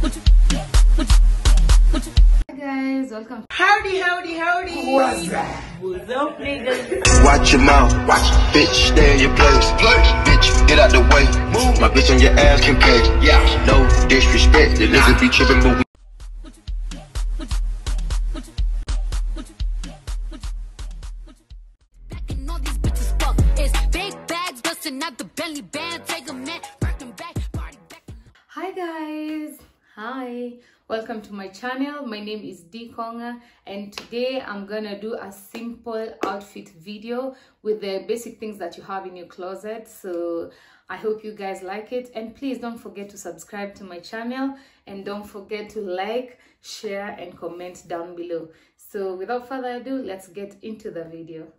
Guys, welcome. Howdy. What's that? What's up, niggas? Watch your mouth, bitch, stay in your place. Bitch, get out the way. Move. My bitch on your ass can pay. Yeah, no disrespect. The nigga be tripping, but we Backing all these bitches fuck. It's big bags busting out the Bentley band. Take a man, working back, party back. Hi guys, hi, welcome to my channel. My name is D Konga, and today I'm gonna do a simple outfit video with the basic things that you have in your closet. So I hope you guys like it, and please don't forget to subscribe to my channel, and don't forget to like, share and comment down below. So without further ado, let's get into the video.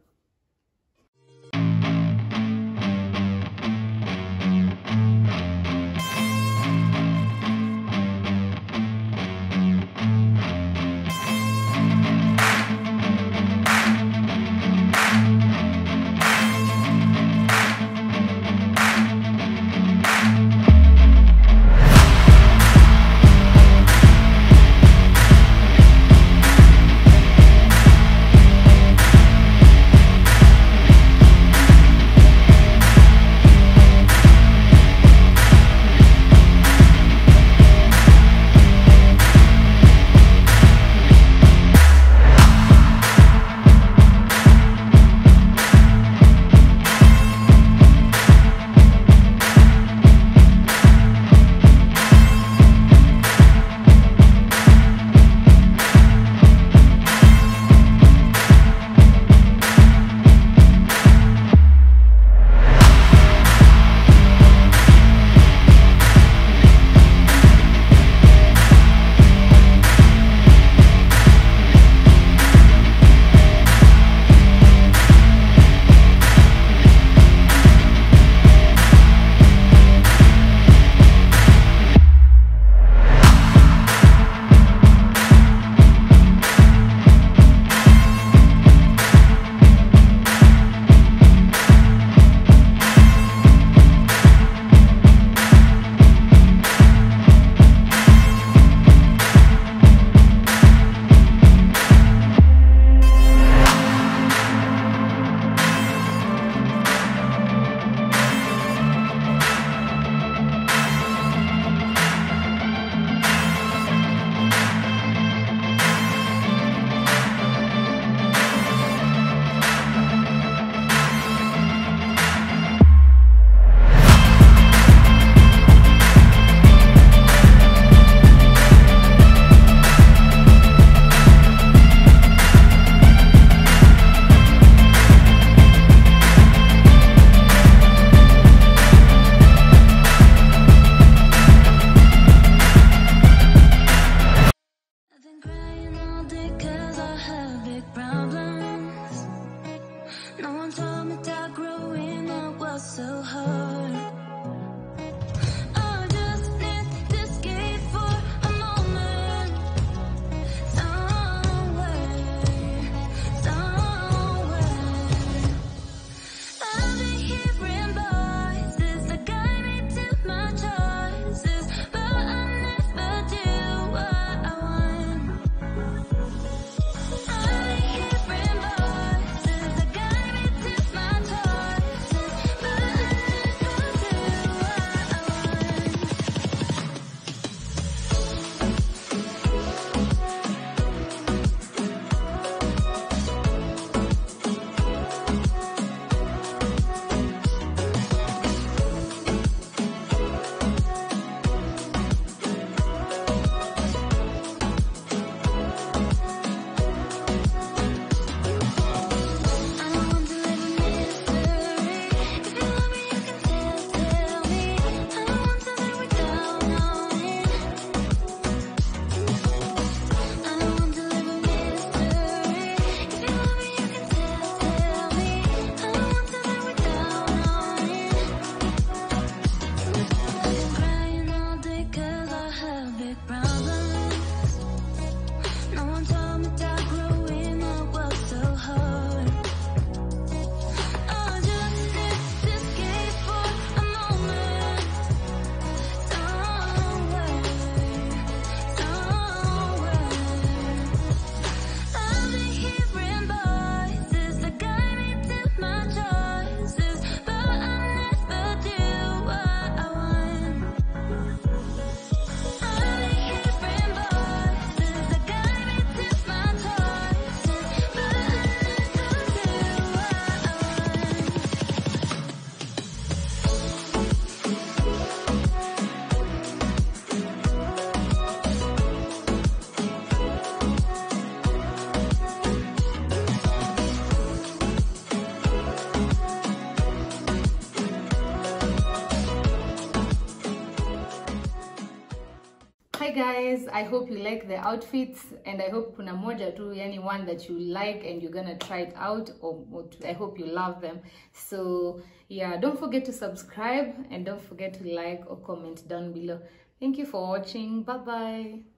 Hi guys, I hope you like the outfits, and I hope kuna moja tu, yani one that you like and you're gonna try it out, or I hope you love them. So yeah, don't forget to subscribe and don't forget to like or comment down below. Thank you for watching. Bye bye.